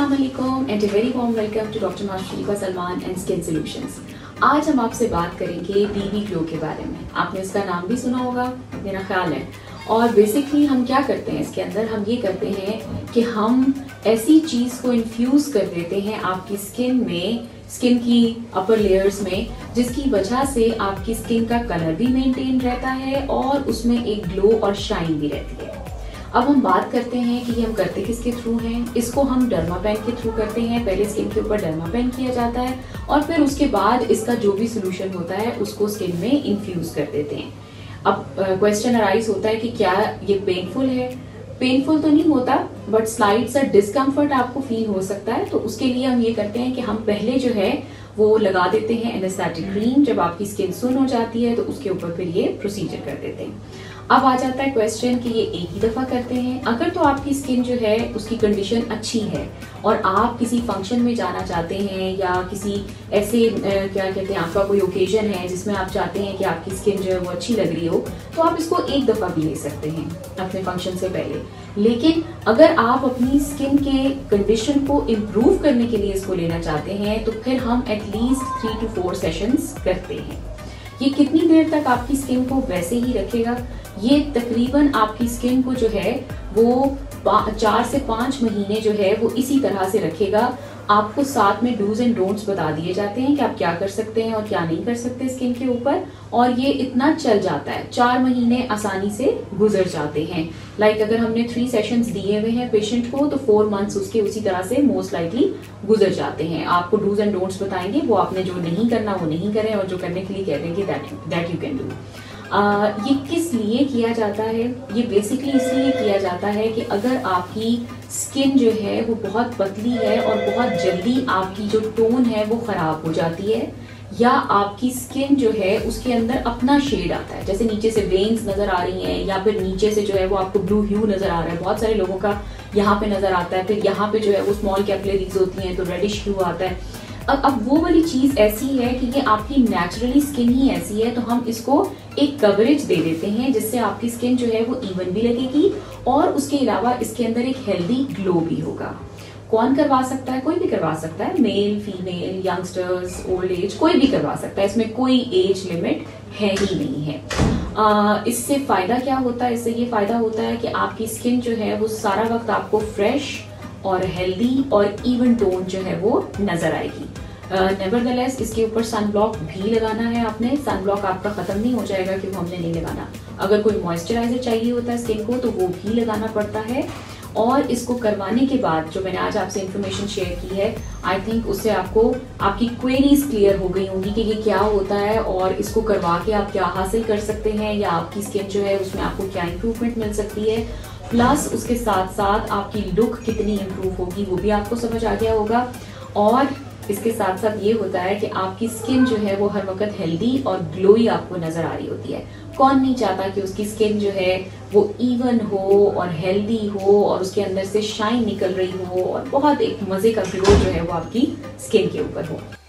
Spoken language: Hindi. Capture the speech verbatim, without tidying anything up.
Assalamualaikum and a very warm welcome to doctor Mashrika Salman and skin solutions. आज हम आपसे बात करेंगे बीबी ग्लो के बारे में। आपने इसका नाम भी सुना होगा मेरा ख्याल है। और बेसिकली हम क्या करते हैं इसके अंदर, हम ये करते हैं कि हम ऐसी चीज़ को इन्फ्यूज़ कर देते हैं आपकी स्किन में, स्किन की अपर लेयर्स में, जिसकी वजह से आपकी स्किन का कलर भी मेंटेन रहता है और उसमें एक ग्लो और शाइन भी रहती है। अब हम बात करते हैं कि ये हम करते किसके थ्रू हैं। इसको हम डर्मापेन के थ्रू करते हैं। पहले स्किन के ऊपर डर्मापेन किया जाता है और फिर उसके बाद इसका जो भी सोल्यूशन होता है उसको स्किन में इन्फ्यूज कर देते हैं। अब क्वेश्चन अराइज होता है कि क्या ये पेनफुल है। पेनफुल तो नहीं होता, बट स्लाइड सा डिस्कम्फर्ट आपको फील हो सकता है। तो उसके लिए हम ये करते हैं कि हम पहले जो है वो लगा देते हैं एनेस्थेटिक क्रीम। जब आपकी स्किन सुन हो जाती है तो उसके ऊपर फिर ये प्रोसीजर कर देते हैं। अब आ जाता है क्वेश्चन कि ये एक ही दफा करते हैं। अगर तो आपकी स्किन जो है उसकी कंडीशन अच्छी है और आप किसी फंक्शन में जाना चाहते हैं या किसी ऐसे क्या कहते हैं आपका कोई ओकेजन है जिसमें आप चाहते हैं कि आपकी स्किन जो है वो अच्छी लग रही हो, तो आप इसको एक दफा भी ले सकते हैं अपने फंक्शन से पहले। लेकिन अगर आप अपनी स्किन के कंडीशन को इम्प्रूव करने के लिए इसको लेना चाहते हैं तो फिर हम at least three two four sessions करते हैं। ये कितनी देर तक आपकी स्किन को वैसे ही रखेगा? ये तकरीबन आपकी स्किन को जो है वो चार से पाँच महीने जो है वो इसी तरह से रखेगा। आपको साथ में डूज एंड डोंट्स बता दिए जाते हैं कि आप क्या कर सकते हैं और क्या नहीं कर सकते स्किन के ऊपर, और ये इतना चल जाता है। चार महीने आसानी से गुजर जाते हैं। लाइक अगर हमने थ्री सेशंस दिए हुए हैं पेशेंट को तो फोर मंथ्स उसके उसी तरह से मोस्ट लाइकली गुजर जाते हैं। आपको डूज एंड डोंट्स बताएंगे, वो आपने जो नहीं करना वो नहीं करें और जो करने के लिए कह देंगे that you can do. Uh, ये किस लिए किया जाता है? ये बेसिकली इसलिए किया जाता है कि अगर आपकी स्किन जो है वो बहुत पतली है और बहुत जल्दी आपकी जो टोन है वो खराब हो जाती है, या आपकी स्किन जो है उसके अंदर अपना शेड आता है, जैसे नीचे से वेन्स नजर आ रही हैं या फिर नीचे से जो है वो आपको ब्लू ह्यू नजर आ रहा है। बहुत सारे लोगों का यहाँ पे नजर आता है, फिर यहाँ पे जो है वो स्मॉल कैपिलरीज होती हैं तो रेडिश ह्यू आता है। अब अब वो वाली चीज ऐसी है कि ये आपकी नेचुरली स्किन ही ऐसी है, तो हम इसको एक कवरेज दे देते हैं जिससे आपकी स्किन जो है वो इवन भी लगेगी और उसके अलावा इसके अंदर एक हेल्दी ग्लो भी होगा। कौन करवा सकता है? कोई भी करवा सकता है, male, female, youngsters, old age, कोई भी करवा सकता है। इसमें कोई एज लिमिट है ही नहीं है। आ, इससे फायदा क्या होता है? इससे ये फायदा होता है कि आपकी स्किन जो है वो सारा वक्त आपको फ्रेश और हेल्दी और इवन टोन जो है वो नजर आएगी। नेवरदलेस इसके ऊपर सनब्लॉक भी लगाना है आपने। सनब्लॉक आपका खत्म नहीं हो जाएगा कि वो हमने नहीं लगाना। अगर कोई मॉइस्चराइजर चाहिए होता है स्किन को तो वो भी लगाना पड़ता है। और इसको करवाने के बाद जो मैंने आज आपसे इंफॉर्मेशन शेयर की है, आई थिंक उससे आपको आपकी क्वेरीज क्लियर हो गई होंगी कि ये क्या होता है और इसको करवा के आप क्या हासिल कर सकते हैं, या आपकी स्किन जो है उसमें आपको क्या इंप्रूवमेंट मिल सकती है। प्लस उसके साथ साथ आपकी लुक कितनी इम्प्रूव होगी वो भी आपको समझ आ गया होगा। और इसके साथ साथ ये होता है कि आपकी स्किन जो है वो हर वक्त हेल्दी और ग्लोई आपको नजर आ रही होती है। कौन नहीं चाहता कि उसकी स्किन जो है वो इवन हो और हेल्दी हो और उसके अंदर से शाइन निकल रही हो और बहुत एक मजे का ग्लो जो है वो आपकी स्किन के ऊपर हो।